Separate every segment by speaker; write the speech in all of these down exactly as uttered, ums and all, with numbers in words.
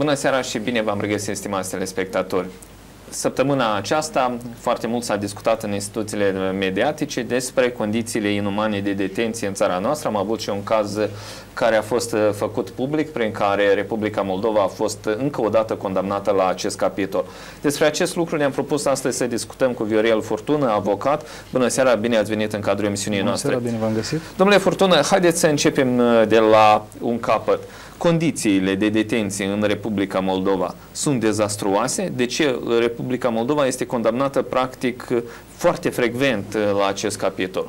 Speaker 1: Bună seara și bine v-am regăsit, stimați telespectatori. Săptămâna aceasta foarte mult s-a discutat în instituțiile mediatice despre condițiile inumane de detenție în țara noastră. Am avut și un caz care a fost făcut public, prin care Republica Moldova a fost încă o dată condamnată la acest capitol. Despre acest lucru ne-am propus astăzi să discutăm cu Viorel Furtună, avocat. Bună seara, bine ați venit în cadrul emisiunii noastre.
Speaker 2: Bună seara, bine v-am găsit.
Speaker 1: Domnule Furtună, haideți să începem de la un capăt. Condițiile de detenție în Republica Moldova sunt dezastruoase? De ce Republica Moldova este condamnată practic foarte frecvent la acest capitol?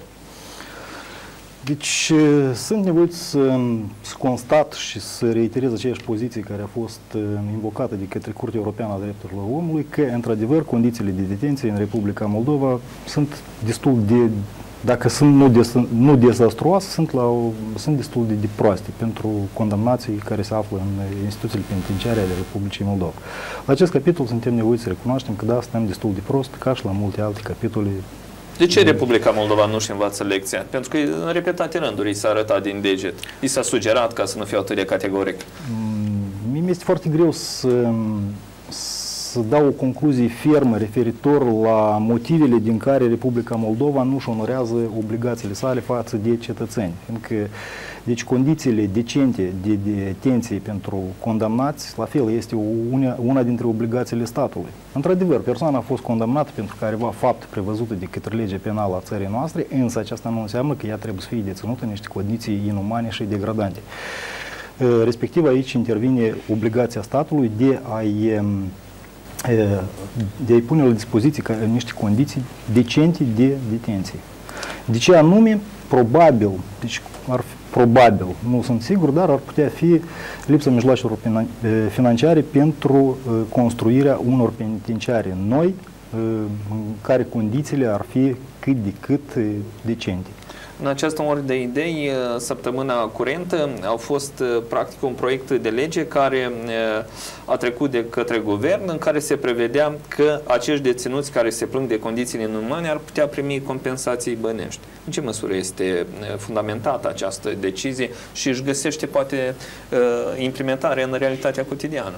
Speaker 2: Deci sunt nevoit să, să constat și să reiterez aceeași poziție care a fost invocată de către Curtea Europeană a Drepturilor Omului, că într-adevăr condițiile de detenție în Republica Moldova sunt destul de, dacă sunt nu, des, nu dezastruoase, sunt, la, sunt destul de, de proaste pentru condamnații care se află în instituțiile penitenciare ale Republicii Moldova. La acest capitol suntem nevoiți să recunoaștem că da, suntem destul de prost, ca și la multe alte capitole.
Speaker 1: De ce Republica Moldova nu-și învață lecția? Pentru că în repetate rânduri i s-a arătat din deget. I s-a sugerat, ca să nu fiu atât de categoric.
Speaker 2: Mie mi-este foarte greu să, să dau o concluzie fermă referitor la motivele din care Republica Moldova nu-și onorează obligațiile sale față de cetățeni. Fiindcă, deci, condițiile decente de detenție pentru condamnați, la fel, este una, una dintre obligațiile statului. Într-adevăr, persoana a fost condamnată pentru careva fapt prevăzută de către legea penală a țării noastre, însă aceasta nu înseamnă că ea trebuie să fie deținută în niște condiții inumane și degradante. Respectiv, aici intervine obligația statului de a-i de a-i pune la dispoziție niște condiții decente de detenție. De ce anume? Probabil, deci ar fi, probabil, nu sunt sigur, dar ar putea fi lipsa mijloacelor financiare pentru construirea unor penitenciare noi, în care condițiile ar fi cât de cât decente.
Speaker 1: În această ordine de idei, săptămâna curentă au fost practic un proiect de lege care a trecut de către guvern, în care se prevedea că acești deținuți care se plâng de condițiile inumane ar putea primi compensații bănești. În ce măsură este fundamentată această decizie și își găsește poate implementare în realitatea cotidiană?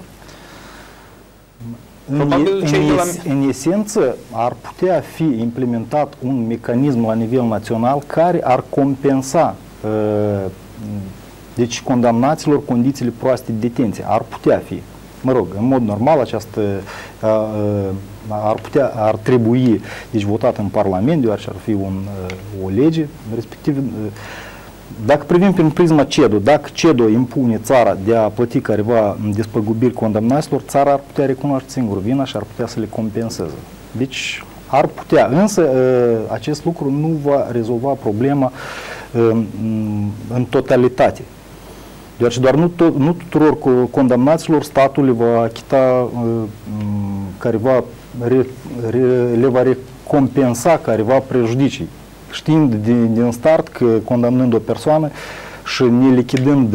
Speaker 2: În, în, es, în esență, ar putea fi implementat un mecanism la nivel național care ar compensa uh, deci condamnaților condițiile proaste de detenție. Ar putea fi. Mă rog, în mod normal această uh, uh, ar putea, ar trebui deci votat în Parlament, deoarece ar fi un, uh, o lege, respectiv uh, dacă privim prin prisma C E D O, dacă C E D O impune țara de a plăti careva despăgubiri condamnaților, țara ar putea recunoaște singur vina și ar putea să le compenseze. Deci ar putea, însă acest lucru nu va rezolva problema în totalitate. Deoarece doar nu, to nu tuturor condamnaților statul le va achita careva, re, re, le va recompensa careva prejudicii. Știind din, din start că condamnând o persoană și ne lichidând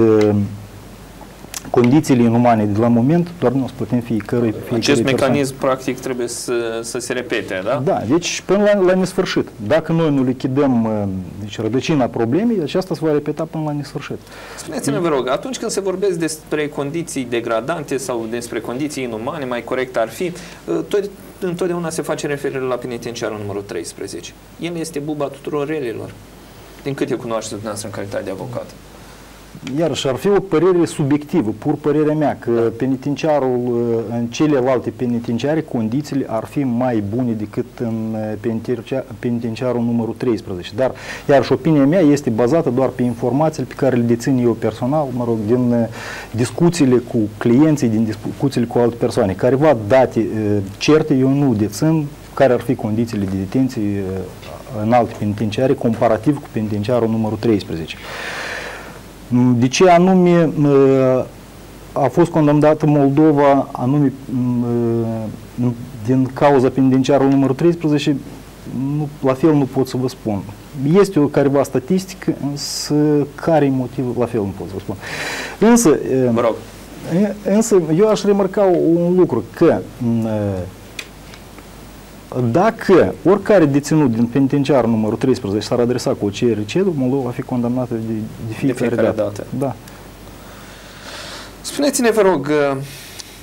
Speaker 2: condițiile inumane de la moment, doar nu o să putem fiecărui pe fiecare
Speaker 1: Acest
Speaker 2: persoană.
Speaker 1: mecanism practic trebuie să, să se repete, da?
Speaker 2: Da, deci până la, la nesfârșit. Dacă noi nu lichidăm deci, rădăcina problemei, aceasta se va repeta până la nesfârșit.
Speaker 1: Spuneți-mi, vă rog, atunci când se vorbesc despre condiții degradante sau despre condiții inumane, mai corect ar fi, tot întotdeauna se face referire la penitenciarul numărul treisprezece. El este buba tuturor relelor. Din câte cunoașteți dumneavoastră în calitate de avocat?
Speaker 2: Iarăși, ar fi o părere subiectivă, pur părerea mea, că penitenciarul, în celelalte penitenciare, condițiile ar fi mai bune decât în penitenciarul numărul treisprezece. Dar, iarăși, opinia mea este bazată doar pe informațiile pe care le dețin eu personal, mă rog, din discuțiile cu clienții, din discuțiile cu alte persoane. Careva date certe eu nu dețin, care ar fi condițiile de detenție în alte penitenciare, comparativ cu penitenciarul numărul treisprezece. De ce anume a fost condamnată Moldova anume din cauza penitenciarului numărul treisprezece, nu, la fel nu pot să vă spun. Este o careva statistică, însă care e motivul, la fel nu pot să vă spun. Însă,
Speaker 1: mă rog.
Speaker 2: însă eu aș remarca un lucru, că dacă oricare deținut din penitenciarul numărul treisprezece s-ar adresa cu o cerere C E D O, Moldova va fi condamnată de, de fiecare, de fiecare dată. dată. Da.
Speaker 1: Spuneți-ne, vă rog,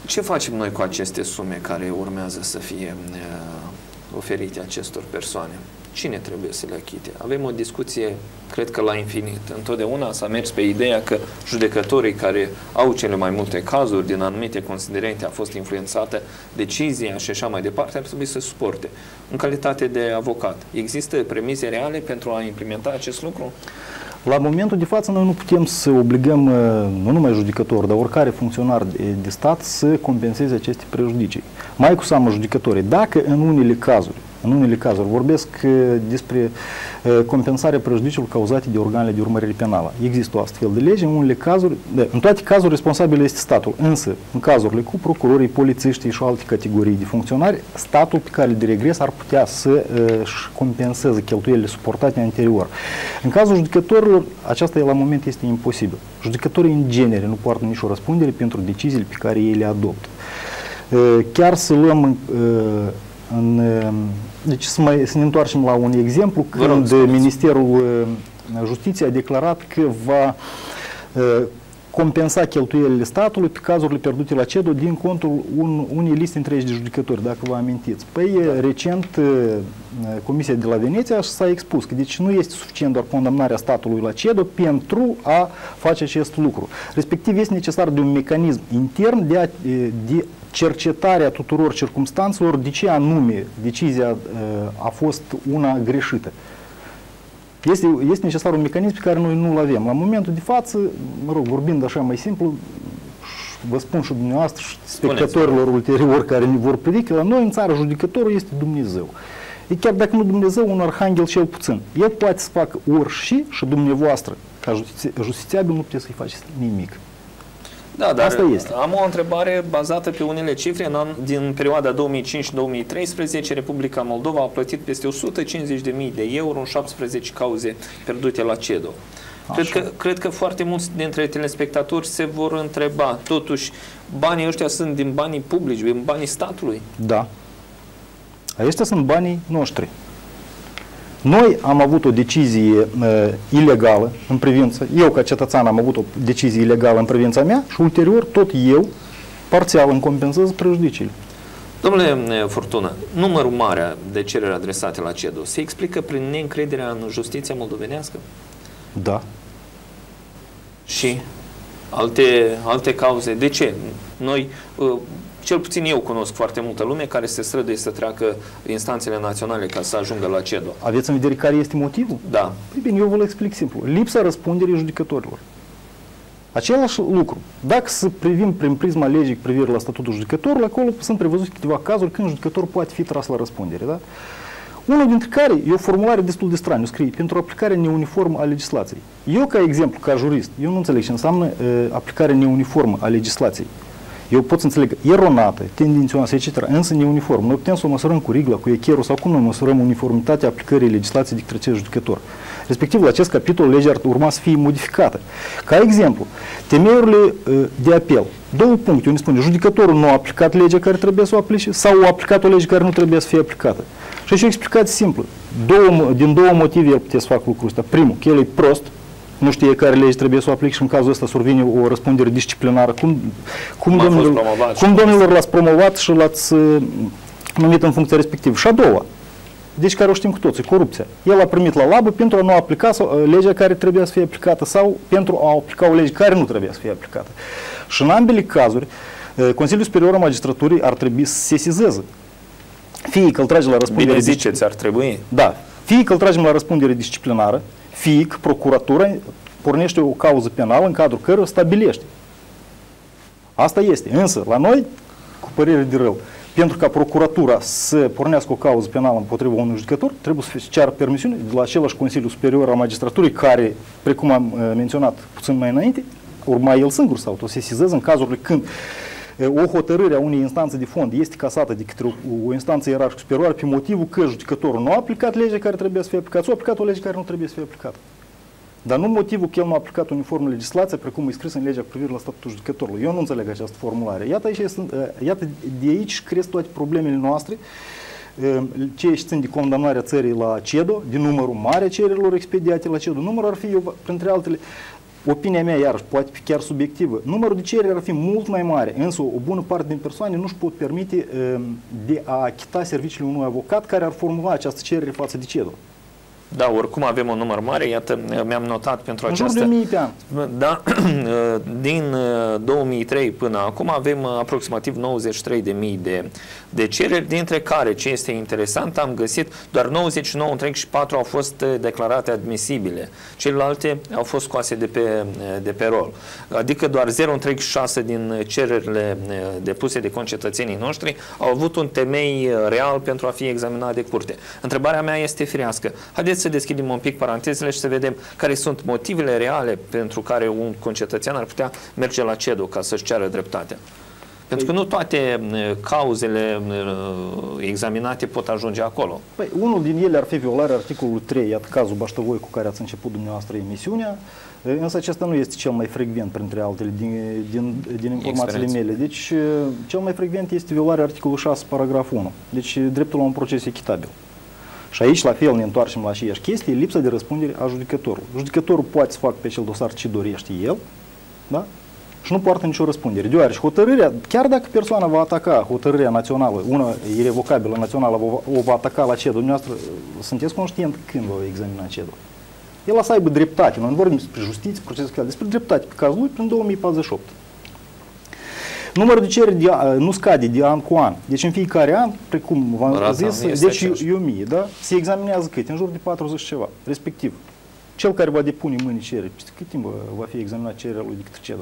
Speaker 1: Ce facem noi cu aceste sume care urmează să fie uh, oferite acestor persoane? Cine trebuie să le achite? Avem o discuție, cred că la infinit. Întotdeauna s-a mers pe ideea că judecătorii care au cele mai multe cazuri, din anumite considerente a fost influențată decizia și așa mai departe, ar trebui să suporte. În calitate de avocat, există premise reale pentru a implementa acest lucru?
Speaker 2: La momentul de față, noi nu putem să obligăm, nu numai judecători, dar oricare funcționar de, de stat să compenseze aceste prejudicii. Mai cu seamă judecătorii. Dacă în unele cazuri, în unele cazuri vorbesc despre compensarea prejudiciilor cauzate de organele de urmărire penală. Există o astfel de lege, în unele cazuri, de, în toate cazurile responsabil este statul, însă în cazurile cu procurorii, polițiștii și alte categorii de funcționari, statul pe care de regres ar putea să își compenseze cheltuielile suportate anterior. În cazul judecătorilor, aceasta la moment este imposibil. Judecătorii în genere nu poartă nicio răspundere pentru deciziile pe care ei le adoptă. Chiar să luăm în, deci să, mai, să ne întoarcem la un exemplu, când Ministerul Justiției a declarat că va compensa cheltuielile statului pe cazurile pierdute la CEDO din contul un, unei liste întregi de judecători, dacă vă amintiți. Păi, da. Recent, Comisia de la Veneția s-a expus că deci nu este suficient doar condamnarea statului la CEDO pentru a face acest lucru. Respectiv, este necesar de un mecanism intern de, a, de cercetarea tuturor circumstanțelor de ce anume decizia a fost una greșită. Este, este necesar un mecanism pe care noi nu-l avem. La momentul de față, mă rog, vorbind așa mai simplu, vă spun și dumneavoastră și spectatorilor ulterior care ne vor privi, că la noi în țară judecătorul este Dumnezeu. E chiar dacă nu Dumnezeu, un arhanghel cel puțin. El poate să facă orice și dumneavoastră, ca justițiabil, nu puteți să-i faceți nimic.
Speaker 1: Da, dar
Speaker 2: asta este.
Speaker 1: Am o întrebare bazată pe unele cifre. În an, din perioada două mii cinci două mii treisprezece, Republica Moldova a plătit peste o sută cincizeci de mii de euro în șaptesprezece cauze pierdute la CEDO. Cred că, cred că foarte mulți dintre telespectatori se vor întreba, totuși, banii ăștia sunt din banii publici, din banii statului?
Speaker 2: Da. Aceștia sunt banii noștri. Noi am avut o decizie uh, ilegală în privință, eu ca cetățean am avut o decizie ilegală în privința mea și ulterior tot eu parțial îmi compensez prejudiciile.
Speaker 1: Domnule Furtună, numărul mare de cereri adresate la CEDO se explică prin neîncrederea în justiția moldovenească?
Speaker 2: Da.
Speaker 1: Și alte, alte cauze? De ce? Noi... Uh, Cel puțin eu cunosc foarte multă lume care se străduie să treacă instanțele naționale ca să ajungă la CEDO.
Speaker 2: Aveți în vedere care este motivul?
Speaker 1: Da.
Speaker 2: Păi bine, eu vă explic simplu. Lipsa răspunderii judecătorilor. Același lucru. Dacă să privim prin prisma legii cu privire la statutul judecătorului, acolo sunt prevăzute câteva cazuri când judecătorul poate fi tras la răspundere. Da? Unul dintre care e o formulare destul de straniu, scrie pentru aplicarea neuniformă a legislației. Eu, ca exemplu, ca jurist, eu nu înțeleg ce înseamnă uh, aplicarea neuniformă a legislației. Eu pot să înțeleg eronată, tendențioasă, et cetera, însă neuniform. Noi putem să o măsurăm cu rigla, cu echerul sau cum noi măsurăm uniformitatea aplicării legislației de către acest judecător. Respectiv, la acest capitol, legea ar urma să fie modificată. Ca exemplu, temeiurile uh, de apel. Două puncte, unde spune judecătorul nu a aplicat legea care trebuie să o aplice sau a aplicat o lege care nu trebuie să fie aplicată. Și aici o explicație simplă. Două, din două motive el putea să facă lucrul ăsta. Primul, că el e prost, nu știe care lege trebuie să o aplic și în cazul ăsta survine o răspundere disciplinară. Cum, cum, domnilor, cum domnilor l-ați promovat și l-ați uh, numit în funcția respectivă? Și a doua, deci care o știm cu toții, corupția. El a primit la labă pentru a nu aplica sau, uh, legea care trebuia să fie aplicată sau pentru a aplica o lege care nu trebuia să fie aplicată. Și în ambele cazuri, uh, Consiliul Superior al Magistraturii ar trebui să sesizeze. Fie că îl trage la răspundere...
Speaker 1: Bine ziceți, ar trebui.
Speaker 2: Da. Fie că îl tragem la răspundere disciplinară, fie că procuratura pornește o cauză penală în cadrul căruia stabilește. Asta este. Însă, la noi, cu părere de rău, pentru ca procuratura să pornească o cauză penală împotriva unui judecător, trebuie să ceară permisiune de la același Consiliu Superior al Magistraturii, care, precum am menționat puțin mai înainte, urma el singur să autosesizeze în cazurile când o hotărâre a unei instanțe de fond este casată de către o, o instanță ierarhică superioară pe motivul că judecătorul nu a aplicat legea care trebuie să fie aplicată sau a aplicat o lege care nu trebuie să fie aplicată. Dar nu motivul că el nu a aplicat uniform legislația precum e scris în legea cu privire la statutul judecătorului. Eu nu înțeleg această formulare. Iată, aici, iată de aici cresc toate problemele noastre, ceea ce țin de condamnarea țării la CEDO, de numărul mare a cererilor expediate la CEDO. Numărul ar fi, eu, printre altele, opinia mea, iarăși, poate fi chiar subiectivă, numărul de cereri ar fi mult mai mare, însă o bună parte din persoane nu își pot permite uh, de a achita serviciile unui avocat care ar formula această cerere față de C E D O.
Speaker 1: Da, oricum avem un număr mare, iată, mi-am notat pentru
Speaker 2: în
Speaker 1: această...
Speaker 2: În jur de mii pe an.
Speaker 1: Da, din două mii trei până acum avem aproximativ nouăzeci și trei de mii de, de cereri, dintre care, ce este interesant, am găsit doar nouăzeci și nouă virgulă patru au fost declarate admisibile. Celelalte au fost scoase de pe, de pe rol. Adică doar zero virgulă șase din cererile depuse de concetățenii noștri au avut un temei real pentru a fi examinat de curte. Întrebarea mea este firească. Haideți să deschidem un pic parantezele și să vedem care sunt motivele reale pentru care un concetățean ar putea merge la C E D O ca să-și ceară dreptatea. Pentru că nu toate cauzele examinate pot ajunge acolo.
Speaker 2: Păi, unul din ele ar fi violarea articolului trei, iată cazul Baștăvoi cu care ați început dumneavoastră emisiunea, însă acesta nu este cel mai frecvent printre altele din, din, din informațiile mele. Deci, cel mai frecvent este violarea articolului șase, paragraful unu. Deci, dreptul la un proces echitabil. Și aici, la fel, ne întoarcem la aceeași chestie, lipsa de răspundere a judecătorului. Judecătorul poate să facă pe acel dosar ce dorește el, da? Și nu poartă nicio răspundere. Deoarece hotărârea, chiar dacă persoana va ataca hotărârea națională, una irevocabilă națională, o va ataca la C E D O, dumneavoastră sunteți conștient când va examina C E D O? El a să aibă dreptate, noi nu vorbim despre justiție, procesul chiar, despre dreptate pe cazul lui prin două mii patruzeci și opt. Numărul de cereri de, nu scade de an cu an. Deci în fiecare an, precum v-am zis, deci e o mie, da? Se examinează cât? În jur de patruzeci ceva, respectiv. Cel care va depune mâine cereri, peste cât timp va fi examinat cererea lui de către C E D O?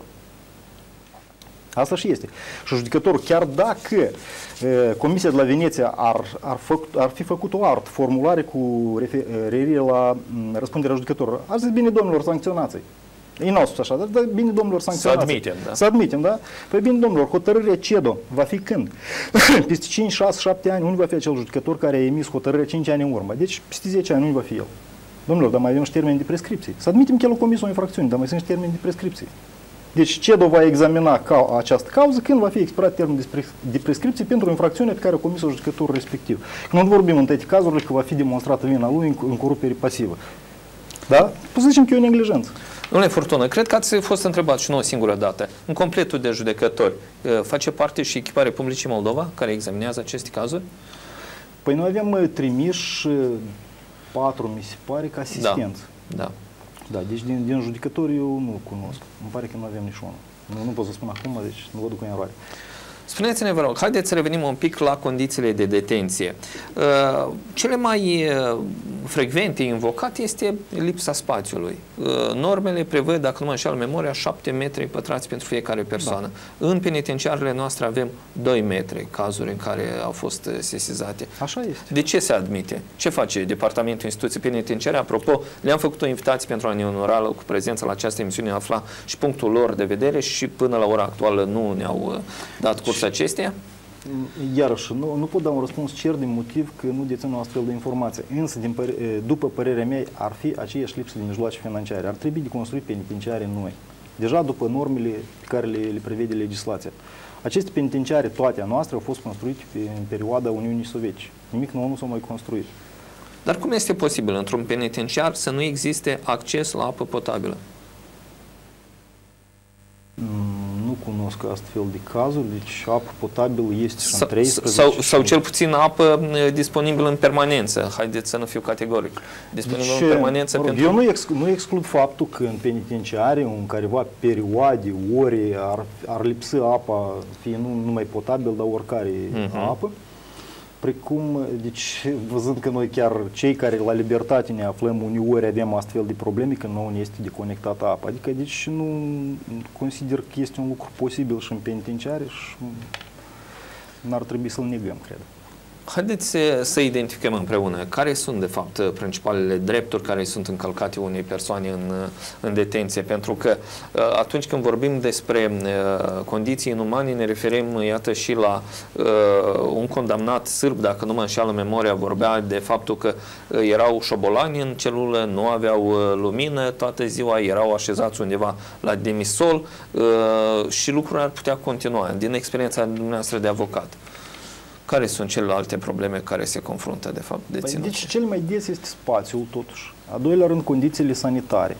Speaker 2: Asta și este. Și judecătorul, chiar dacă e, Comisia de la Veneția ar, ar, făcut, ar fi făcut o altă formulare cu referire la răspunderea judecătorului, ar zis, bine, domnilor, sancționați-i. Ei n-au spus așa, dar bine, domnilor, sancționați.
Speaker 1: Să admitem, da.
Speaker 2: Să admitem, da? Păi bine, domnilor, hotărârea C E D O va fi când? Peste cinci, șase, șapte ani, unde va fi acel judecător care a emis hotărârea cinci ani în urmă? Deci, peste zece ani, unde va fi el? Domnilor, dar mai avem și termeni de prescripție. Să admitem că el a comis o infracțiune, dar mai sunt și termeni de prescripție. Deci C E D O va examina ca această cauză când va fi expirat termenul de prescripție pentru infracțiunea pe care a comis-o judecătorul respectiv. Nu vorbim în toate cazurile că va fi demonstrată vina lui în corupere pasivă. Da? Să zicem că e o neglijență.
Speaker 1: Domnule Furtună, cred că ați fost întrebat și nu o singură dată. În completul de judecători face parte și echiparea Republicii Moldova care examinează aceste cazuri?
Speaker 2: Păi noi avem trimiși patru, mi se pare, ca asistență.
Speaker 1: Da. Da.
Speaker 2: Da, deci din, din judecători eu nu cunosc. Îmi pare că nu avem niciunul. Nu, nu pot să spun acum, deci nu vă duc în eroare.
Speaker 1: Spuneți-ne, vă rog, haideți să revenim un pic la condițiile de detenție. Uh, cele mai uh, frecvente invocate este lipsa spațiului. Uh, normele prevăd, dacă nu mă înșel memoria, șapte metri pătrați pentru fiecare persoană. Da. În penitenciarele noastre avem doi metri cazuri în care au fost sesizate.
Speaker 2: Așa este.
Speaker 1: De ce se admite? Ce face Departamentul Instituției Penitenciare? Apropo, le-am făcut o invitație pentru a ne onora cu prezența la această emisiune, afla și punctul lor de vedere și până la ora actuală nu ne-au dat curs acestea?
Speaker 2: Iarăși, nu, nu pot da un răspuns cer din motiv că nu dețin o astfel de informație. Însă, din păr după părerea mea, ar fi aceeași lipsă de mijloace financiare. Ar trebui de construit penitenciare noi. Deja după normele pe care le, le prevede legislația. Aceste penitenciare, toate a noastre, au fost construite pe, în perioada Uniunii Sovietice. Nimic nou nu s-a mai construit.
Speaker 1: Dar cum este posibil într-un penitenciar să nu existe acces la apă potabilă?
Speaker 2: Nu cunosc astfel de cazuri, deci apă potabilă este și în treisprezece.
Speaker 1: Sau, sau cel puțin apă disponibilă în permanență. Haideți să nu fiu categoric. Disponibilă deci, în permanență
Speaker 2: mă rog, pentru... Eu nu, ex, nu exclud faptul că în penitenciare, în careva perioade, ore, ar, ar lipsi apa, fie nu numai potabil, dar oricare uh-huh. apă. Precum, deci, văzând că noi chiar cei care la libertate ne aflăm uneori avem astfel de probleme când nouă ne este deconectată apa. Adică, deci, nu consider că este un lucru posibil și în penitenciare și n-ar trebui să-l negăm, cred.
Speaker 1: Haideți să identificăm împreună care sunt, de fapt, principalele drepturi care sunt încălcate unei persoane în, în detenție. Pentru că atunci când vorbim despre condiții inumane, ne referim, iată, și la uh, un condamnat sârb, dacă nu mă înșeală memoria, vorbea de faptul că erau șobolani în celulă, nu aveau lumină toată ziua, erau așezați undeva la demisol uh, și lucrurile ar putea continua. Din experiența dumneavoastră de avocat, care sunt celelalte probleme care se confruntă, de fapt, deținuții?
Speaker 2: Deci, cel mai des este spațiul, totuși. A doilea rând, condițiile sanitare.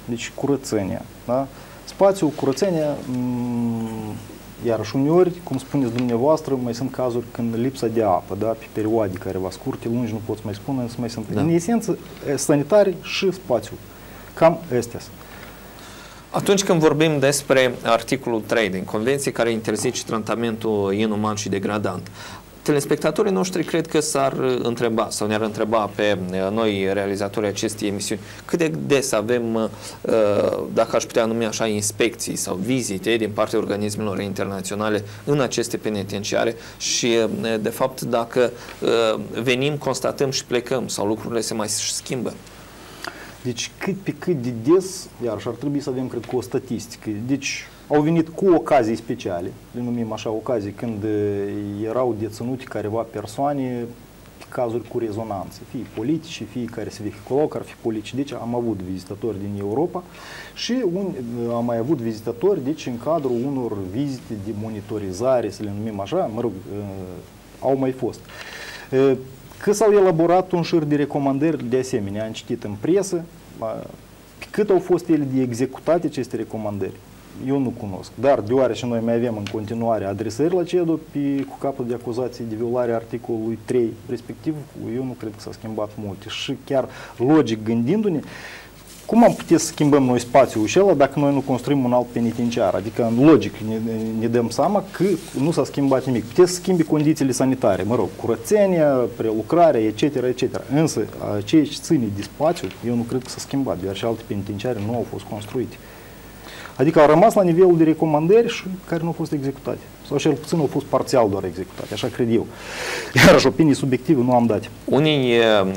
Speaker 2: deci curățenia. Da? Spațiul, curățenia, iarăși uneori, cum spuneți dumneavoastră, mai sunt cazuri când lipsa de apă, da? Pe perioade careva scurte, lungi, nu pot să mai spun, însă mai sunt. Da. În esență, sanitari și spațiu. Cam astea.
Speaker 1: Atunci când vorbim despre articolul trei din Convenție, care interzice tratamentul inuman și degradant, telespectatorii noștri cred că s-ar întreba sau ne-ar întreba pe noi realizatorii acestei emisiuni cât de des avem, dacă aș putea numi așa, inspecții sau vizite din partea organismelor internaționale în aceste penitenciare și, de fapt, dacă venim, constatăm și plecăm sau lucrurile se mai schimbă.
Speaker 2: Deci cât pe cât de des, iarăși ar trebui să avem, cred că, o statistică. Deci au venit cu ocazii speciale, le numim așa ocazii, când erau deținute careva persoane pe cazuri cu rezonanță, fie politici, fie care se vehiculau, că ar fi politici. Deci am avut vizitatori din Europa și un, am mai avut vizitatori, deci în cadrul unor vizite de monitorizare, să le numim așa, mă rog, au mai fost. Că s-au elaborat un șir de recomandări, de asemenea, am citit în presă, pe cât au fost ele de executate aceste recomandări, eu nu cunosc. Dar deoarece noi mai avem în continuare adresări la CEDO pe, cu capul de acuzații de violare a articolului trei, respectiv, eu nu cred că s-a schimbat multe. Și chiar logic gândindu-ne, cum am putea să schimbăm noi spațiul acela dacă noi nu construim un alt penitenciar? Adică, în logic, ne, ne dăm seama că nu s-a schimbat nimic. Puteți să schimbi condițiile sanitare, mă rog, curățenia, prelucrarea, et cetera, et cetera. Însă, ceea ce ține de spațiu, eu nu cred că s-a schimbat, deoarece alte penitenciare nu au fost construite. Adică au rămas la nivelul de recomandări și care nu au fost executate. Sau cel puțin au fost parțial doar executate, așa cred eu. Iarăși, opinii subiective nu am dat.
Speaker 1: Unii,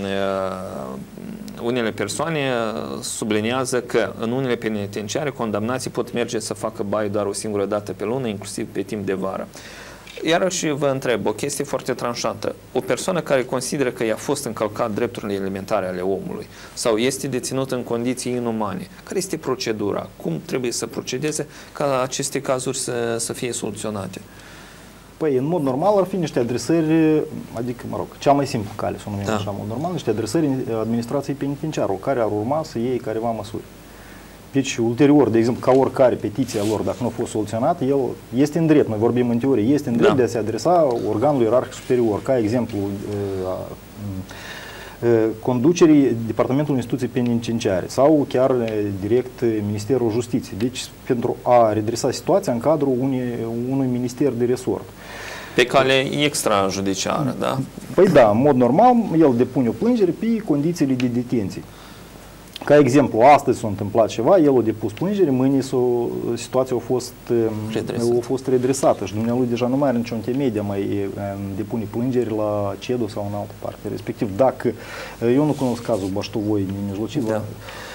Speaker 1: unele persoane subliniază că în unele penitenciare condamnații pot merge să facă baie doar o singură dată pe lună, inclusiv pe timp de vară. Iarăși vă întreb, o chestie foarte tranșantă. O persoană care consideră că i-a fost încălcat drepturile elementare ale omului sau este deținut în condiții inumane, care este procedura? Cum trebuie să procedeze ca aceste cazuri să, să fie soluționate?
Speaker 2: Păi, în mod normal ar fi niște adresări, adică, mă rog, cea mai simplu cale, să o numim da. așa, în mod normal, niște adresări administrației penitenciare, care ar urma să iei careva măsuri. Deci, ulterior, de exemplu, ca oricare petiția lor, dacă nu a fost soluționată, el este în drept, noi vorbim în teorie, este în drept da. de a se adresa organului ierarhic superior, ca exemplu, conducerii Departamentului Instituției Penitenciare sau chiar direct Ministerul Justiției. Deci, pentru a redresa situația în cadrul unui, unui minister de resort.
Speaker 1: Pe cale extrajudiciară, da?
Speaker 2: Păi da, în mod normal, el depune o plângere pe condițiile de detenție. Ca exemplu, astăzi s-a întâmplat ceva, el a depus plângere, mâine situația a fost, a fost redresată și dumnealui deja nu mai are niciun temei de a mai depune plângeri la CEDO sau în altă parte. Respectiv, dacă, eu nu cunosc cazul Baștovoi Mijlocit, da.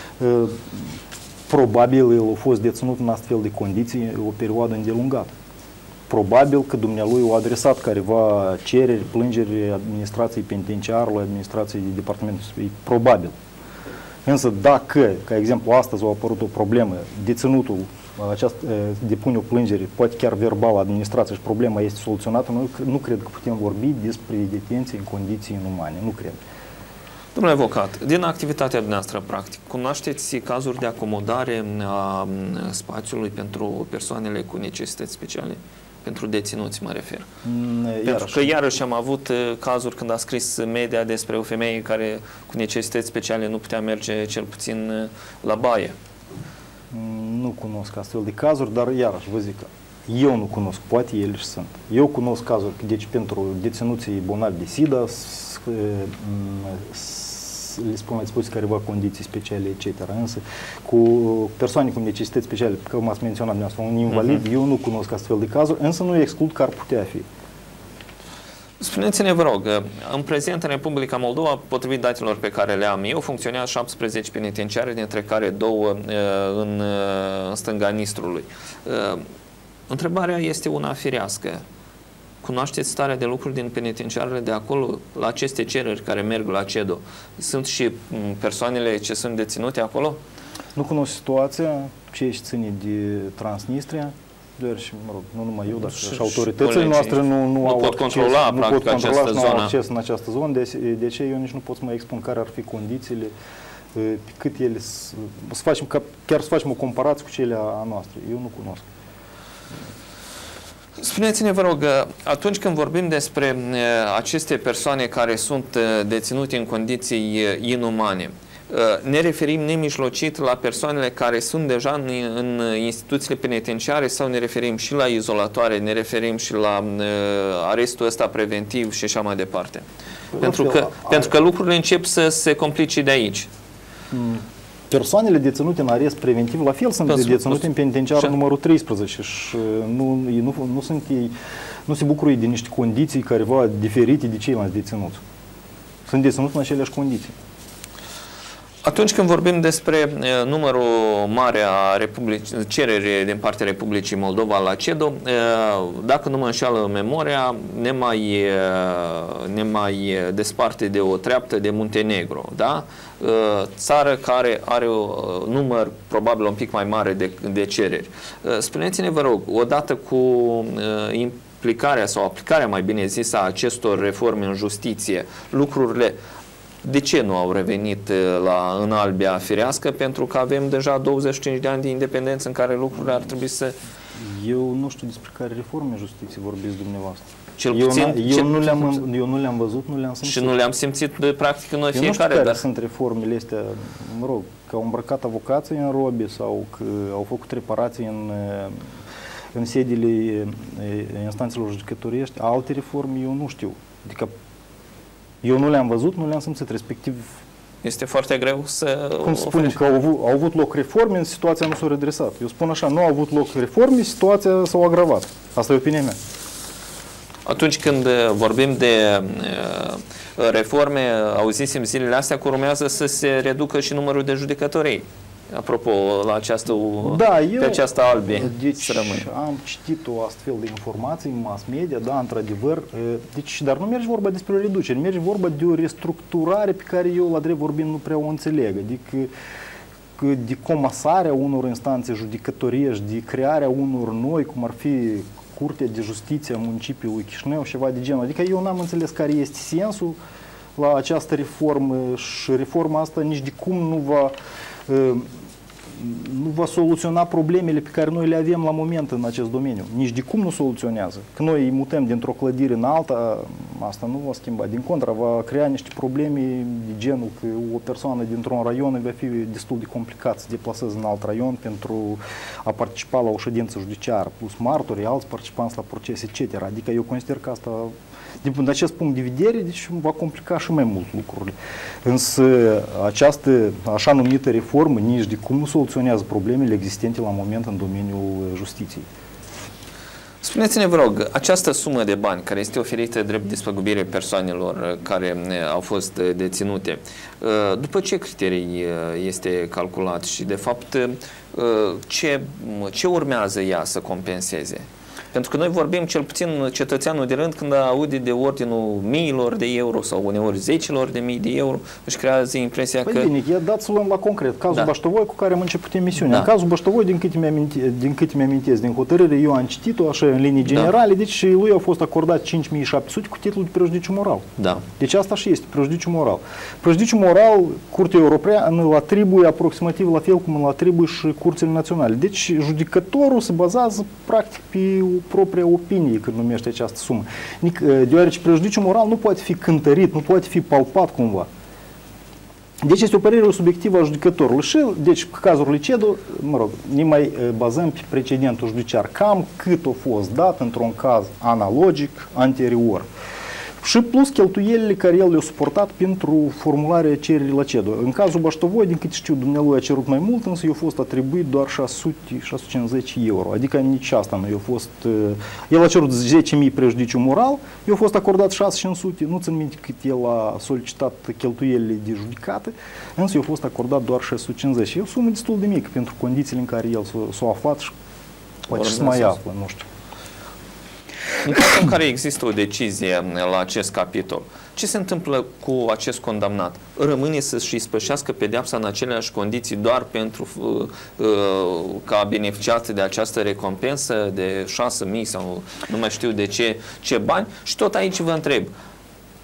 Speaker 2: probabil el a fost deținut în astfel de condiții o perioadă îndelungată. Probabil că dumnealui a adresat careva cereri, plângeri administrației penitenciară, administrației de departamentului, probabil. Însă dacă, ca exemplu, astăzi a apărut o problemă, deținutul aceast, depune o plângere, poate chiar verbal, administrația și problema este soluționată, noi nu cred că putem vorbi despre detenție în condiții inumane, nu cred.
Speaker 1: Domnule avocat, din activitatea noastră practic, cunoașteți cazuri de acomodare a spațiului pentru persoanele cu necesități speciale? Pentru deținuți, mă refer. Iarăși. Pentru că iarăși am avut cazuri când a scris media despre o femeie care cu necesități speciale nu putea merge cel puțin la baie.
Speaker 2: Nu cunosc astfel de cazuri, dar iarăși vă zic că eu nu cunosc, poate ele și sunt. Eu cunosc cazuri, deci pentru deținuții bolnavi de SIDA, le spun mai spus careva condiții speciale, et cetera. Însă, cu persoane cu necesități speciale, că m-ați menționat dumneavoastră, un invalid, uh-huh. eu nu cunosc astfel de cazuri, însă nu exclud că ar putea fi.
Speaker 1: Spuneți-ne, vă rog, în prezent în Republica Moldova, potrivit datelor pe care le am eu, funcționează șaptesprezece penitenciare, dintre care două în, în stânga Nistrului. Întrebarea este una firească. Cunoașteți starea de lucruri din penitenciarele de acolo, la aceste cereri care merg la CEDO? Sunt și persoanele ce sunt deținute acolo?
Speaker 2: Nu cunosc situația, ce ține de Transnistria, doar și, mă rog, nu numai eu, dar și, și autoritățile noastre nu, nu, nu au
Speaker 1: pot
Speaker 2: acces,
Speaker 1: controla,
Speaker 2: nu
Speaker 1: practic,
Speaker 2: pot controla
Speaker 1: această
Speaker 2: nu
Speaker 1: zonă.
Speaker 2: au acces în această zonă, de, de ce eu nici nu pot să mă expun care ar fi condițiile pe cât ele să, să facem, chiar să facem o comparație cu cele a noastre. Eu nu cunosc.
Speaker 1: Spuneți-ne, vă rog, atunci când vorbim despre aceste persoane care sunt deținute în condiții inumane, ne referim nemijlocit la persoanele care sunt deja în, în instituțiile penitenciare sau ne referim și la izolatoare, ne referim și la arestul ăsta preventiv și așa mai departe? Pentru că, pentru că lucrurile încep să se complice de aici.
Speaker 2: Persoanele deținute în arest preventiv, la fel, sunt deținute în penitenciarul numărul treisprezece și nu, nu, nu, sunt ei, nu se bucură de niște condiții careva diferite de ceilalți deținuți. Sunt deținuți în aceleași condiții.
Speaker 1: Atunci când vorbim despre numărul mare a cereri din partea Republicii Moldova la CEDO, dacă nu mă înșeală memoria, ne mai, ne mai desparte de o treaptă de Muntenegro, da? Țară care are un număr probabil un pic mai mare de, de cereri. Spuneți-ne, vă rog, odată cu implicarea sau aplicarea, mai bine zis, a acestor reforme în justiție, lucrurile de ce nu au revenit la, în albia firească? Pentru că avem deja douăzeci și cinci de ani de independență în care lucrurile ar trebui să...
Speaker 2: Eu nu știu despre care reforme în justiție vorbiți dumneavoastră.
Speaker 1: Cel puțin,
Speaker 2: eu, eu,
Speaker 1: cel,
Speaker 2: nu le-am, eu nu le-am văzut, nu le-am simțit.
Speaker 1: Și nu le-am simțit de practic noi
Speaker 2: eu
Speaker 1: fiecare.
Speaker 2: Nu știu care
Speaker 1: dar...
Speaker 2: sunt reformele astea, mă rog, că au îmbrăcat avocații în robe sau că au făcut reparații în, în sediile instanțelor judecătoriești. Alte reforme eu nu știu. Adică eu nu le-am văzut, nu le-am simțit, respectiv...
Speaker 1: Este foarte greu să...
Speaker 2: Cum spunem că au avut, au avut loc reforme, situația nu s-a redresat. Eu spun așa, nu au avut loc reforme, situația s-a agravat. Asta e opinia mea.
Speaker 1: Atunci când vorbim de reforme, auzisem zilele astea că urmează să se reducă și numărul de judecătorii. Apropo, la această,
Speaker 2: da, eu,
Speaker 1: pe această albie.
Speaker 2: Deci am citit o astfel de informații în mass media, da, într-adevăr, deci, dar nu merge vorba despre o reducere, merge vorba de o restructurare pe care eu, la drept vorbind, nu prea o înțeleg. Adică de comasarea unor instanțe judecătoriești, de crearea unor noi, cum ar fi Curtea de Justiție a municipiului Chișinău, ceva de genul. Adică eu n-am înțeles care este sensul la această reformă și reforma asta nici de cum nu va nu va soluționa problemele pe care noi le avem la moment în acest domeniu. Nici de cum nu soluționează. Că noi îi mutăm dintr-o clădire în alta, asta nu va schimba. Din contra, va crea niște probleme de genul că o persoană dintr-un raion va fi destul de complicat să se deplaseze în alt raion pentru a participa la o ședință judiciară, plus martori, alți participanți la proces, et cetera. Adică eu consider că asta, din acest punct de vedere, deci va complica și mai mult lucrurile. Însă această așa numită reformă nici de cum nu soluționează problemele existente la moment în domeniul justiției.
Speaker 1: Spuneți-ne, vă rog, această sumă de bani care este oferită drept despăgubire persoanelor care au fost deținute, după ce criterii este calculat și, de fapt, ce, ce urmează ea să compenseze? Pentru că noi vorbim, cel puțin cetățeanul de rând, când aude de ordinul miilor de euro sau uneori zecilor de mii de euro, își creează impresia
Speaker 2: păi
Speaker 1: că...
Speaker 2: Bine, dați să luăm la concret. Cazul da. Baștovoi cu care am început emisiunea. Da. În cazul Baștovoi, din câte mi-amintesc, din, câte mi-amintesc din hotărâre, eu am citit-o așa în linii generale, da. Deci lui au fost acordat cinci mii șapte sute cu titlul de prejudiciu moral. Da. Deci asta și este, prejudiciu moral. Prejudiciu moral, Curtea Europeană îl atribuie aproximativ la fel cum îl atribuie și curțile naționale. Deci judecătorul se bazează practic pe propria opinie când numește această sumă. Deoarece prejudiciul moral nu poate fi cântărit, nu poate fi palpat cumva. Deci este o părere subiectivă a judecătorului și, deci, în cazul lui CEDO, mă rog, ne mai bazăm pe precedentul judiciar, cam cât a fost dat într-un caz analogic anterior. Și plus cheltuielile care el le-a suportat pentru formularea cererii la CEDO. În cazul Baștovoi, din câte știu, dumnealui a cerut mai mult, însă i-a fost atribuit doar șase sute cincizeci euro. Adică nici asta nu i-a fost... El a cerut zece mii prejudiciu moral, i-a fost acordat șase mii cinci sute, nu țin minte cât el a solicitat cheltuielile de judecată, însă i-a fost acordat doar șase sute cincizeci. E o sumă destul de mică pentru condițiile în care el s-a aflat și poate să mai află, nu știu.
Speaker 1: În cazul în care există o decizie la acest capitol, ce se întâmplă cu acest condamnat? Rămâne să-și ispășească pedeapsa în aceleași condiții doar pentru uh, că a beneficiat de această recompensă de șase mii sau nu mai știu de ce, ce bani? Și tot aici vă întreb,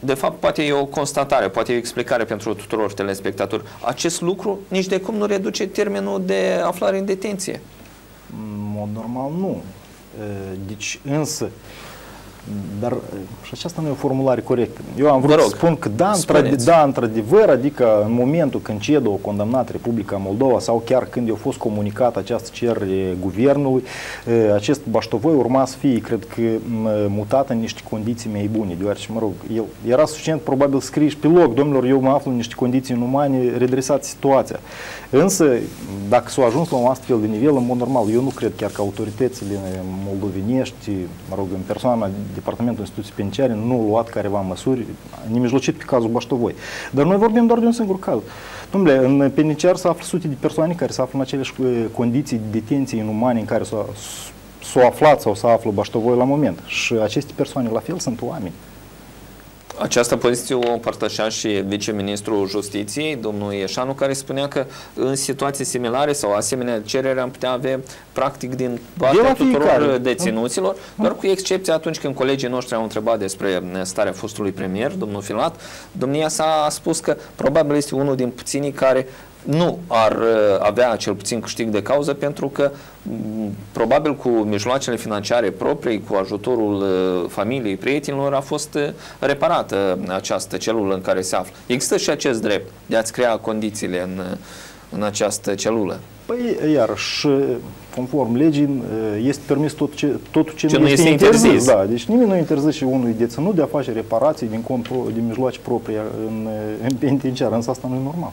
Speaker 1: de fapt, poate e o constatare, poate e o explicare pentru tuturor telespectatori. Acest lucru nici de cum nu reduce termenul de aflare în detenție.
Speaker 2: În mod normal, nu. Deci, însă, dar și aceasta nu e o formulare corectă. Eu am vrut să spun că da, da, într-adevăr, adică în momentul când C E D O a condamnat Republica Moldova sau chiar când a fost comunicată această cerere guvernului, acest baștovoi urma să fie, cred că, mutat în niște condiții mai bune, deoarece, mă rog, el era suficient probabil scris pe loc, domnilor, eu mă aflu în niște condiții inumane, redresați situația. Însă, dacă s-a ajuns la un astfel de nivel, în mod normal, eu nu cred chiar că autoritățile moldovenești, mă rog, în persoana Departamentul Instituției Penitenciare nu a luat careva măsuri nemijlocit pe cazul Baștovoi. Dar noi vorbim doar de un singur caz. Dom'le, în penitenciar se află sute de persoane care se află în aceleași condiții de detenție inumane în care s-au aflat sau se află Baștovoi la moment. Și aceste persoane, la fel, sunt oameni.
Speaker 1: Această poziție o împărtășea și viceministrul Justiției, domnul Ieșanu, care spunea că în situații similare sau asemenea cerere am putea avea practic din partea tuturor deținuților, doar cu excepția atunci când colegii noștri au întrebat despre starea fostului premier, domnul Filat, domnia s-a spus că probabil este unul din puținii care nu ar avea cel puțin câștig de cauză, pentru că probabil cu mijloacele financiare proprii, cu ajutorul familiei, prietenilor, a fost reparată această celulă în care se află. Există și acest drept de a-ți crea condițiile în, în această celulă.
Speaker 2: Păi, iarăși, conform legii, este permis tot ce, totul ce,
Speaker 1: ce
Speaker 2: nu
Speaker 1: este, este
Speaker 2: interzis.
Speaker 1: interzis.
Speaker 2: Da, deci nimeni nu interzice unui deținut de a face reparații din, cont, din mijloace proprii în, în penitenciar, însă asta nu e normal.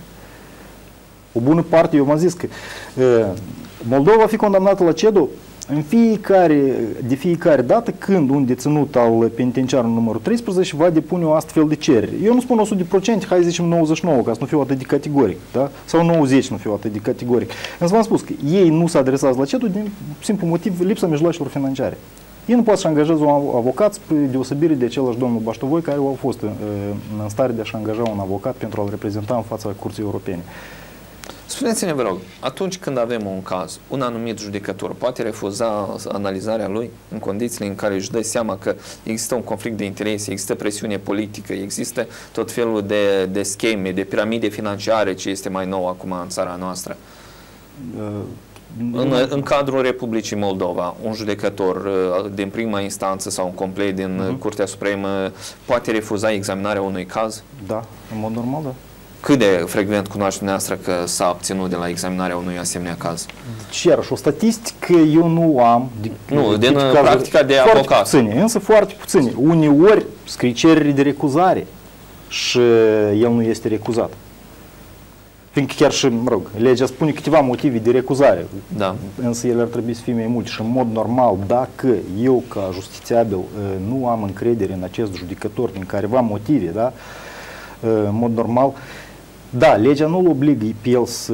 Speaker 2: O bună parte, eu m-am zis că uh, Moldova va fi condamnată la C E D O în fiecare, de fiecare dată când un deținut al penitenciarului numărul treisprezece va depune o astfel de cerere. Eu nu spun o sută la sută, hai să zicem nouăzeci și nouă, ca să nu fiu atât de categoric, da? Sau nouăzeci, nu fiu atât de categoric. Însă v-am spus că ei nu se adresează la C E D O din simplu motiv lipsa mijloacelor financiare. Ei nu pot să angajeze un avocat spre deosebire de același domnul Baștovoi, care au fost în, în stare de a-și angaja un avocat pentru a-l reprezenta în fața Curții Europene.
Speaker 1: Spuneți-ne, vă rog, atunci când avem un caz, un anumit judecător poate refuza analizarea lui în condițiile în care își dă seama că există un conflict de interese, există presiune politică, există tot felul de, de scheme, de piramide financiare, ce este mai nou acum în țara noastră? Uh, în, în cadrul Republicii Moldova, un judecător din prima instanță sau un complet din uh-huh. Curtea Supremă poate refuza examinarea unui caz?
Speaker 2: Da, în mod normal, da.
Speaker 1: Cât de frecvent cunoaște dumneavoastră că s-a obținut de la examinarea unui asemenea caz?
Speaker 2: Deci, iarăși, o statistică eu nu am. De,
Speaker 1: nu, din de practica de avocat.
Speaker 2: Foarte puține, însă foarte puține. Uneori scrie cerere de recuzare și el nu este recuzat. Fiindcă chiar și, mă rog, legea spune câteva motive de recuzare,
Speaker 1: da. Însă
Speaker 2: ele ar trebui să fie mai multe. Și în mod normal, dacă eu, ca justițiabil, nu am încredere în acest judecător din careva motive, da, în mod normal, da, legea nu îl obligă pe el să,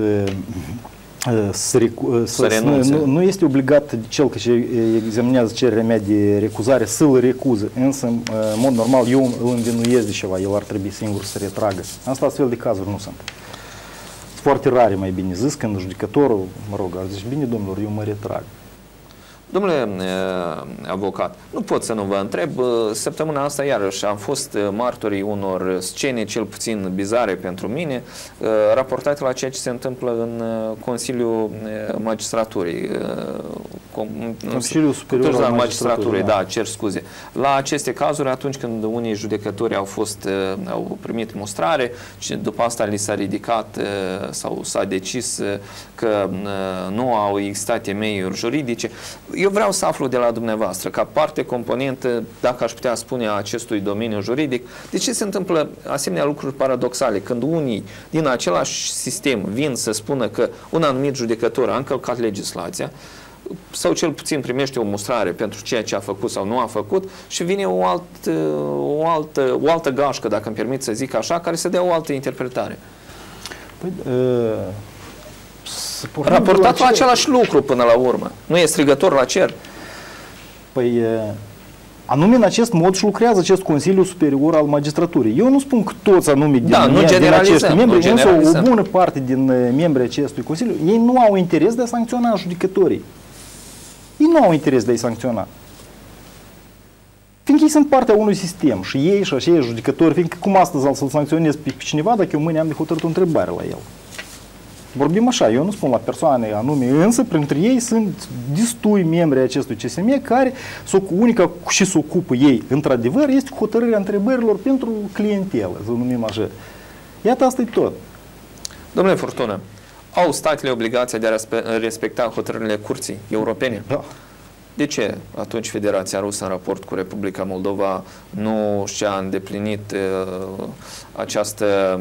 Speaker 2: să, să, să renunțe. Nu, nu este obligat de cel care examinează cererea mea de recuzare să-l recuză, însă, în mod normal, eu îl învinuiesc de ceva, el ar trebui singur să retragă. Asta astfel de cazuri nu sunt. Sunt foarte rare, mai bine zis, când judecătorul, mă rog, ar zice, bine, domnilor, eu mă retrag.
Speaker 1: Domnule avocat, nu pot să nu vă întreb, săptămâna asta iarăși am fost martorii unor scene cel puțin bizare pentru mine, raportate la ceea ce se întâmplă în Consiliul Magistraturii.
Speaker 2: Consiliul Superior al Magistraturii,
Speaker 1: Magistraturii, da, cer scuze. La aceste cazuri, atunci când unii judecători au fost, au primit mustrare și după asta li s-a ridicat sau s-a decis că nu au existat temeiuri juridice, eu vreau să aflu de la dumneavoastră, ca parte componentă, dacă aș putea spune, a acestui domeniu juridic, de ce se întâmplă asemenea lucruri paradoxale, când unii din același sistem vin să spună că un anumit judecător a încălcat legislația, sau cel puțin primește o mustrare pentru ceea ce a făcut sau nu a făcut și vine o altă, o altă, o altă gașcă, dacă îmi permit să zic așa, care să dea o altă interpretare.
Speaker 2: Păi, uh...
Speaker 1: raportat la, la același lucru până la urmă. Nu e strigător la cer.
Speaker 2: Păi, anume în acest mod și lucrează acest Consiliu Superior al Magistraturii. Eu nu spun că toți anume din,
Speaker 1: da, nu
Speaker 2: din acești membri,
Speaker 1: nu
Speaker 2: însă o bună parte din membrii acestui Consiliu, ei nu au interes de a sancționa judecătorii. Ei nu au interes de a-i sancționa. fiindcă ei sunt partea unui sistem și ei și așa judecători, fiindcă cum astăzi să-l sancționez pe cineva dacă eu mâine am de hotărât o întrebare la el. Vorbim așa, eu nu spun la persoane anume, însă printre ei sunt destui membri acestui C S M care unica și se ocupă ei, într-adevăr, este hotărârea întrebărilor pentru clientelă, să numim așa. Iată, asta e tot.
Speaker 1: Domnule Furtună, au statele obligația de a respecta hotărârile Curții Europene?
Speaker 2: Da.
Speaker 1: De ce atunci Federația Rusă, în raport cu Republica Moldova, nu și-a îndeplinit uh, această,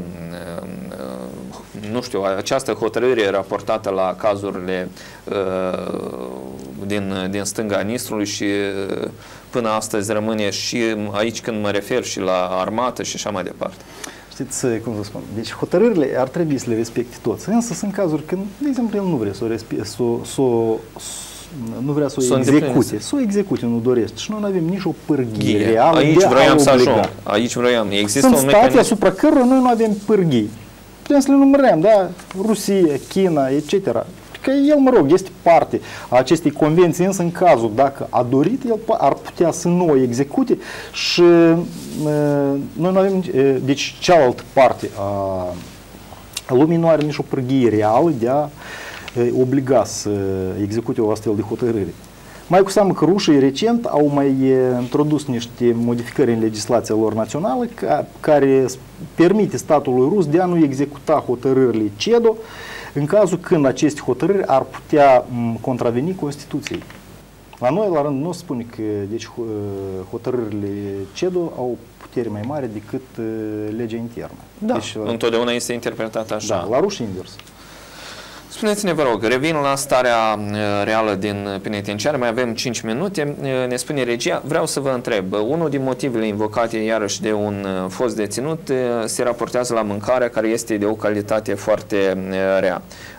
Speaker 1: uh, nu știu, această hotărâre raportată la cazurile uh, din, din stânga Nistrului și uh, până astăzi rămâne și aici când mă refer și la armată și așa mai departe?
Speaker 2: Știți cum vă spun? Deci hotărârile ar trebui să le respecte toți, însă sunt cazuri când, de exemplu, el nu vrea să o respecte, să o nu vrea să o execute, să o execute, nu dorește. Și noi nu avem nici o pârghie reală.
Speaker 1: Aici vroiam să ajung. Aici vroiam. Există
Speaker 2: Sunt
Speaker 1: un
Speaker 2: state
Speaker 1: mecanism
Speaker 2: asupra cărora noi nu avem pârghii. Putem să le numărăm, da? Rusia, China, et cetera. Că el, mă rog, este parte a acestei convenții, însă în cazul dacă a dorit, el ar putea să nu o execute și uh, noi nu avem, uh, deci cealaltă parte a lumii nu are nici o pârghie reală de a obliga să execute o astfel de hotărâre. Mai cu seamă că rușii recent au mai introdus niște modificări în legislația lor națională ca, care permite statului rus de a nu executa hotărârile CEDO în cazul când aceste hotărâri ar putea contraveni Constituției. La noi, la rândul nostru, spune că deci, hotărârile CEDO au putere mai mare decât legea internă.
Speaker 1: Da,
Speaker 2: deci,
Speaker 1: întotdeauna este interpretată așa.
Speaker 2: Da, la ruși invers.
Speaker 1: Spuneți-ne, vă rog, revin la starea reală din penitenciar, mai avem cinci minute, ne spune regia, vreau să vă întreb, unul din motivele invocate iarăși de un fost deținut se raportează la mâncarea care este de o calitate foarte rea.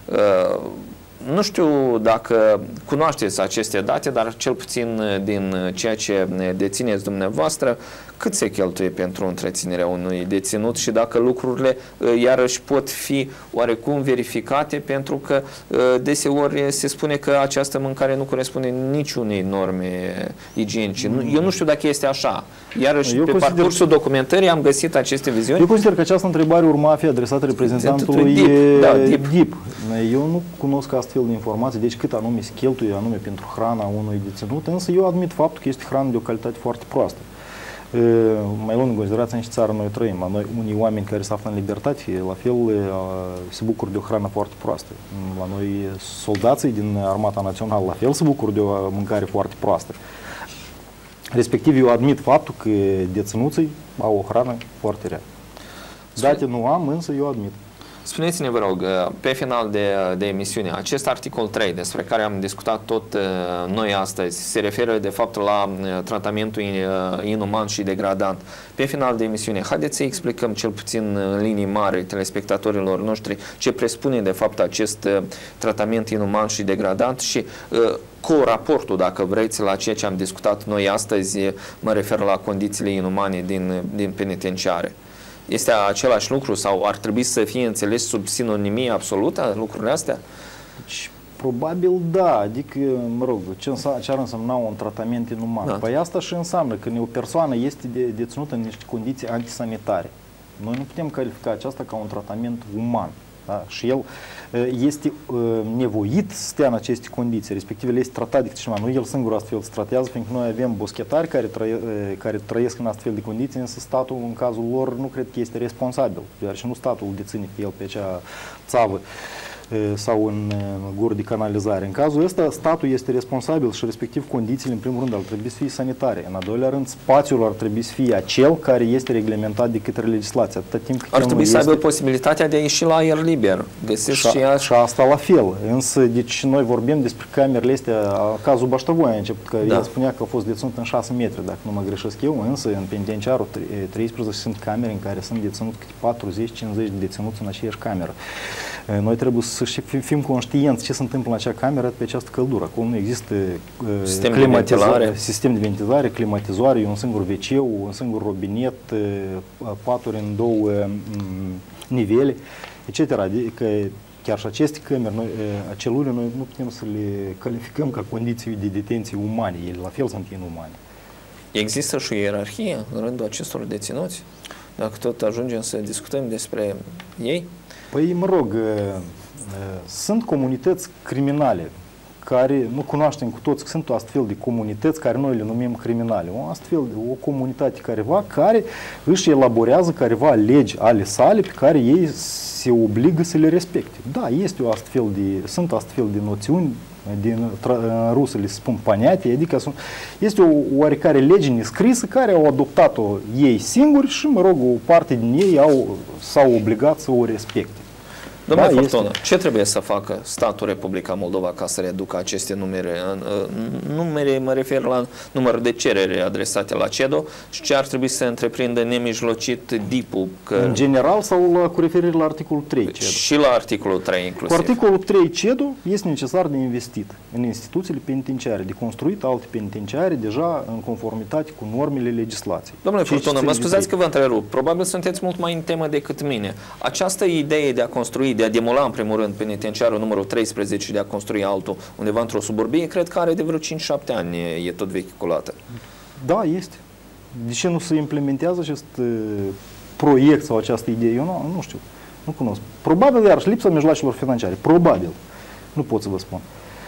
Speaker 1: Nu știu dacă cunoașteți aceste date, dar cel puțin din ceea ce dețineți dumneavoastră, cât se cheltuie pentru întreținerea unui deținut și dacă lucrurile iarăși pot fi oarecum verificate, pentru că deseori se spune că această mâncare nu corespunde niciunei norme igienice. Eu nu știu dacă este așa. Iarăși,
Speaker 2: Eu
Speaker 1: pe
Speaker 2: consider...
Speaker 1: parcursul documentării am găsit aceste viziuni.
Speaker 2: Eu consider că această întrebare urma fi adresată reprezentantului
Speaker 1: D I P. Da, D I P.
Speaker 2: D I P. Eu nu cunosc astfel de informații, deci cât anume se cheltuie anume pentru hrana unui deținut, însă eu admit faptul că este hrană de o calitate foarte proastă. Mai luând în considerație în ce țară noi trăim. La noi, unii oameni care se află în libertate, la fel, se bucură de o hrană foarte proastă. La noi, soldații din Armata Națională, la fel, se bucură de o mâncare foarte proastă. Respectiv, eu admit faptul că deținuții au o hrană foarte rea. Date nu am, însă eu admit.
Speaker 1: Spuneți-ne, vă rog, pe final de, de emisiune, acest articol trei despre care am discutat tot noi astăzi se referă de fapt la tratamentul inuman și degradant. Pe final de emisiune, haideți să explicăm cel puțin în linii mari telespectatorilor noștri ce presupune de fapt acest tratament inuman și degradant și cu raportul, dacă vreți, la ceea ce am discutat noi astăzi, mă refer la condițiile inumane din, din penitenciare. Este același lucru sau ar trebui să fie înțeles sub sinonimie absolută lucrurile astea?
Speaker 2: Deci, probabil da, adică, mă rog, ce, ce ar însemna un tratament inuman? Da. Păi asta și înseamnă că o persoană este de, deținută în niște condiții antisanitare. Noi nu putem califica aceasta ca un tratament uman. Da? Și el este uh, nevoit să stea în aceste condiții, respectiv el este tratat de cineva, nu el singur astfel se tratează, fiindcă noi avem boschetari care, trăie, care trăiesc în astfel de condiții, însă statul în cazul lor nu cred că este responsabil, deoarece nu statul deține pe el pe acea țavă sau în gură de canalizare. În cazul ăsta, statul este responsabil și respectiv condițiile, în primul rând, ar trebui să fie sanitare. În al doilea rând, spațiul ar trebui să fie acel care este reglementat de către legislație. Atâta timp cât
Speaker 1: ar trebui să
Speaker 2: este...
Speaker 1: aibă posibilitatea de a ieși la aer liber. Găsești și,
Speaker 2: și asta la fel. Însă, deci, noi vorbim despre camerele astea, cazul Baștăvoi a început, că da. El spunea că a fost deținut în șase metri, dacă nu mă greșesc eu, însă în penitenciarul treisprezece sunt camere în care sunt deținuți câte patruzeci cincizeci de deținuți în aceeași cameră. Noi trebuie să fim conștienți ce se întâmplă în acea cameră pe această căldură. Acolo nu există
Speaker 1: sistem de ventilare,
Speaker 2: sistem de ventilare, climatizoare, un singur ve ce, un singur robinet, paturi în două nivele, et cetera. Adică chiar și aceste camere, noi, celule, noi nu putem să le calificăm ca condiții de detenție umane. Ele la fel sunt inumane.
Speaker 1: Există și o ierarhie în rândul acestor deținuți? Dacă tot ajungem să discutăm despre ei?
Speaker 2: Păi, mă rog, sunt comunități criminale care nu cunoaștem cu toți că sunt astfel de comunități care noi le numim criminale. O astfel de o comunitate careva care își elaborează careva legi ale sale pe care ei se obligă să le respecte. Da, este o astfel de, sunt astfel de noțiuni, din în rusă le spun paniate, adică sunt, este o oarecare lege nescrisă care au adoptat-o ei singuri și, mă rog, o parte din ei au, s-au obligat să o respecte.
Speaker 1: Domnule
Speaker 2: Da,
Speaker 1: Fortună,
Speaker 2: este.
Speaker 1: ce trebuie să facă statul Republica Moldova ca să reducă aceste numere? Numere, mă refer la numărul de cerere adresate la CEDO și ce ar trebui să întreprindă nemijlocit D I P-ul? Că...
Speaker 2: În general sau la, cu referire la articolul trei CEDO?
Speaker 1: Și la articolul trei inclusiv.
Speaker 2: Cu articolul trei CEDO este necesar de investit în instituțiile penitenciare, de construit alte penitenciare deja în conformitate cu normele legislației.
Speaker 1: Domnule Fortună, mă scuzați că vă întrerup. Probabil sunteți mult mai în temă decât mine. Această idee de a construi, de a demola în primul rând penitenciarul numărul treisprezece și de a construi altul undeva într-o suburbie, cred că are de vreo cinci șapte ani, e, e tot vehiculată.
Speaker 2: Da, este. De ce nu se implementează acest uh, proiect sau această idee? Eu nu, nu știu, nu cunosc. Probabil, iarăși, lipsa mijloacelor financiare. Probabil. Nu pot să vă spun.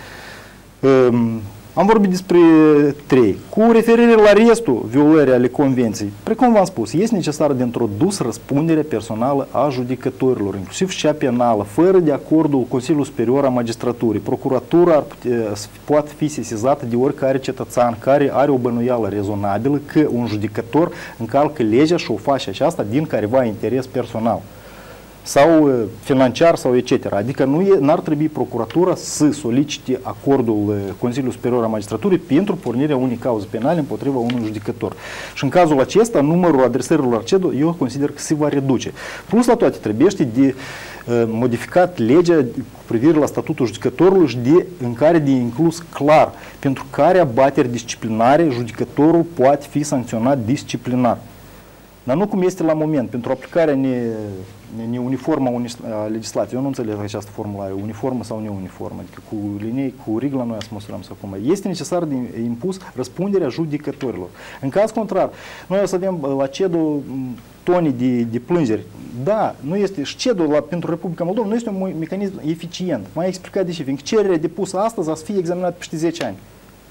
Speaker 2: Um, Am vorbit despre trei. Cu referire la restul violării ale convenției, precum v-am spus, este necesar de introdus răspunderea personală a judecătorilor, inclusiv și cea penală, fără de acordul Consiliului Superior a Magistraturii. Procuratura ar putea, poate fi sesizată de oricare cetățean care are o bănuială rezonabilă că un judecător încalcă legea și o face aceasta din careva interes personal sau financiar sau et cetera. Adică nu ar trebui procuratura să solicite acordul Consiliului Superior al Magistraturii pentru pornirea unei cauze penale împotriva unui judecător. Și în cazul acesta, numărul adresărilor CEDO, eu consider că se va reduce. Plus la toate, trebuie de uh, modificat legea cu privire la statutul judecătorului și de, în care de inclus clar pentru care abateri disciplinare judecătorul poate fi sancționat disciplinar. Dar nu cum este la moment, pentru aplicarea ne, neuniformă a legislației. Eu nu înțeleg această formulare, uniformă sau neuniformă, adică cu linii, cu rigla noi să măsurăm sau cum. Este necesar de impus răspunderea judecătorilor. În caz contrar, noi o să avem la CEDO tone de, de plângeri. Da, nu este, și CEDO la, pentru Republica Moldova nu este un mecanism eficient. Mai explicat de ce, fiindcă cererea depusă astăzi a să fie examinată peste zece ani.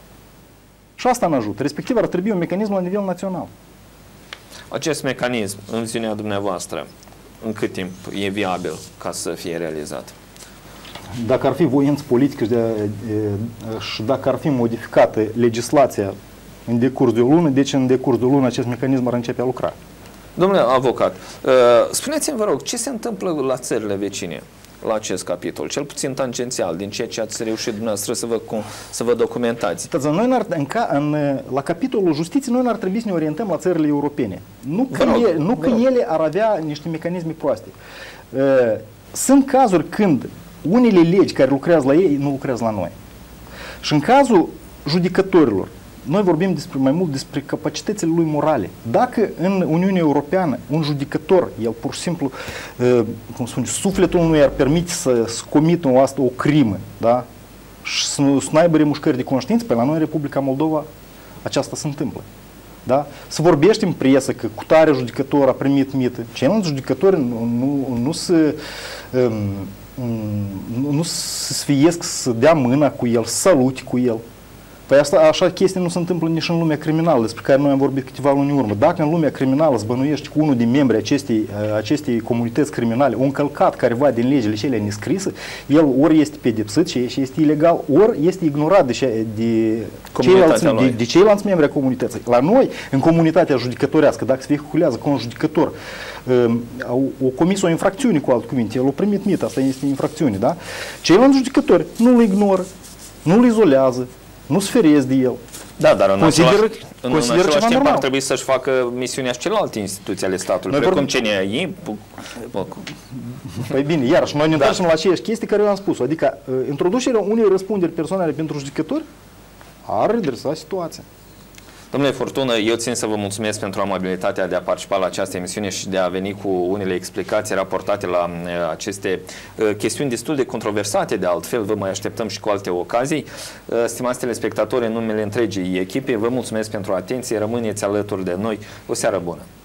Speaker 2: Și asta nu ajută. Respectiv ar trebui un mecanism la nivel național.
Speaker 1: Acest mecanism, în viziunea dumneavoastră, în cât timp e viabil ca să fie realizat?
Speaker 2: Dacă ar fi voință politică și, de, și dacă ar fi modificată legislația în decurs de o lună, deci în decurs de o lună acest mecanism ar începe a lucra.
Speaker 1: Domnule avocat, spuneți-mi, vă rog, ce se întâmplă la țările vecine la acest capitol, cel puțin tangențial, din ceea ce ați reușit dumneavoastră să vă, să vă documentați?
Speaker 2: Noi ar, în, în, la capitolul justiției, noi ar trebui să ne orientăm la țările europene. Nu că, rog, ele, nu că ele ar avea niște mecanisme proaste. Sunt cazuri când unele legi care lucrează la ei nu lucrează la noi. Și în cazul judecătorilor, noi vorbim despre, mai mult despre capacitățile lui morale. Dacă în Uniunea Europeană un judecător, el pur și simplu, uh, cum spune, sufletul nu i-ar permite să, să comită o, asta, o crimă, da? Și să nu, să nu aibă remușcări de conștiință, pe la noi în Republica Moldova aceasta se întâmplă. Da? Se vorbește în presă că cu tare judecător a primit mită. Ceilalți judecători nu, nu, nu se um, nu, nu se sfiesc să dea mâna cu el, să salute cu el. Păi asta, așa chestii nu se întâmplă nici în lumea criminală, despre care noi am vorbit câteva luni în urmă. Dacă în lumea criminală îți bănuiești cu unul din membrii acestei, acestei comunități criminale, un încălcat careva din legile cele nescrise, el ori este pedepsit și este ilegal, ori este ignorat de, de, ceilalți, de, de ceilalți membri ai comunității. La noi, în comunitatea judecătorească, dacă se vehiculează cu un judecător, o comis o infracțiune, cu alte cuvinte, el a primit mită, asta este infracțiune, da? Ceilalți judecători nu-l ignoră, nu-l izolează, nu se feriezi de el.
Speaker 1: Da, dar în
Speaker 2: consider,
Speaker 1: același, în,
Speaker 2: consider
Speaker 1: în același timp
Speaker 2: normal.
Speaker 1: ar trebui să-și facă misiunea și celelalte instituții ale statului,
Speaker 2: noi
Speaker 1: precum
Speaker 2: vorbim...
Speaker 1: C N I.
Speaker 2: Păi bine, iarăși, noi ne întoarcem da. la aceeași chestii care eu am spus. Adică, uh, introducerea unei răspunderi personale pentru judecători ar redresa situația.
Speaker 1: Domnule Furtună, eu țin să vă mulțumesc pentru amabilitatea de a participa la această emisiune și de a veni cu unele explicații raportate la uh, aceste uh, chestiuni destul de controversate, de altfel vă mai așteptăm și cu alte ocazii. Uh, stimați telespectatori, în numele întregii echipe, vă mulțumesc pentru atenție, rămâneți alături de noi, o seară bună!